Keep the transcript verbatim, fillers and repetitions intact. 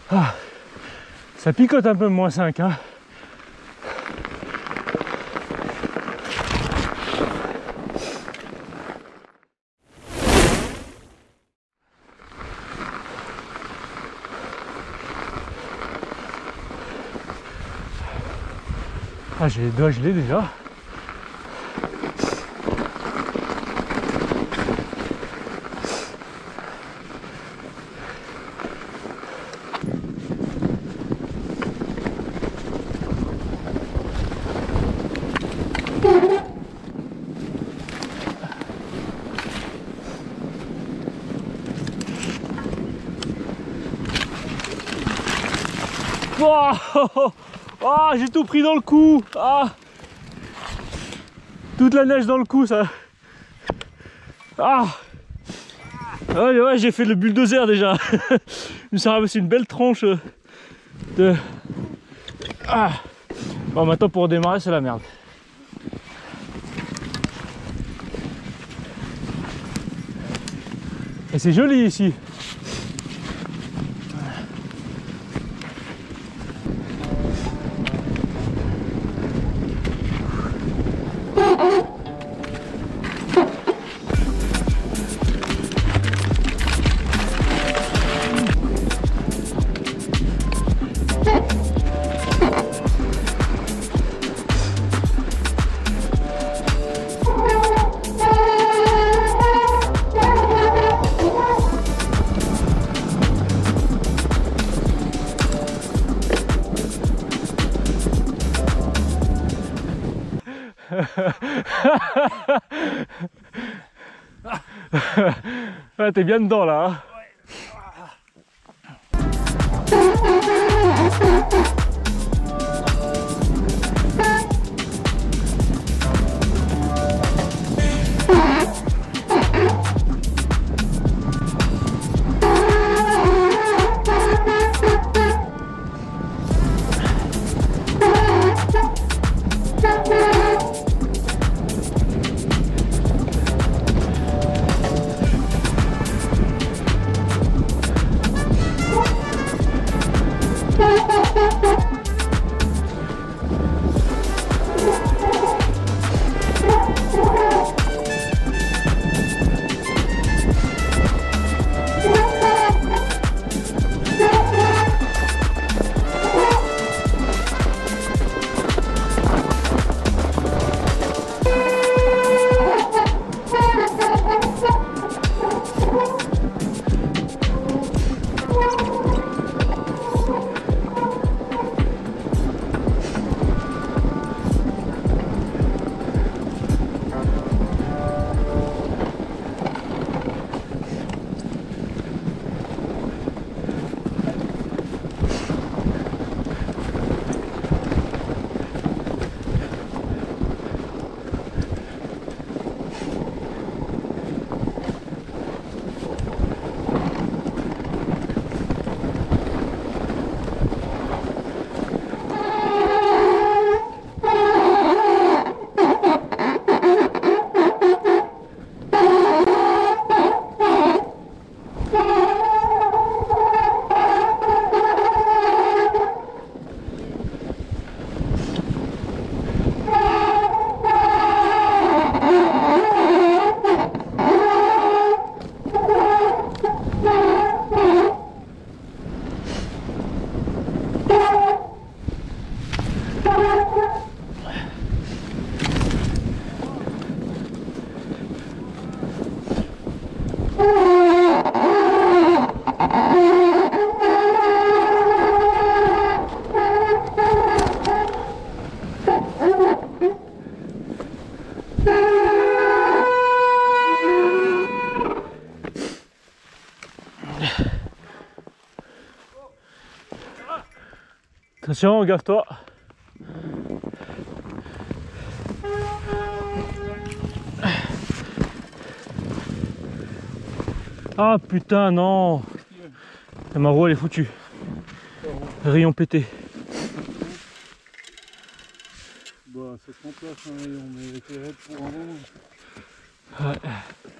Ah, ça picote un peu moins cinq, hein. Ah, j'ai les doigts gelés déjà. Oh, oh, oh, oh, j'ai tout pris dans le cou. Ah, toute la neige dans le cou, ça. Ah, ouais, ouais, j'ai fait le bulldozer déjà. C'est une belle tranche de... Ah. Bon, maintenant pour redémarrer, c'est la merde. Et c'est joli ici. Ah, t'es bien dedans là, hein. Attention, gaffe-toi. Ah putain, non. Et ma roue elle est foutue. Rayon pété. Bah ça se remplace un rayon, mais c'est raide pour un moment. Ouais.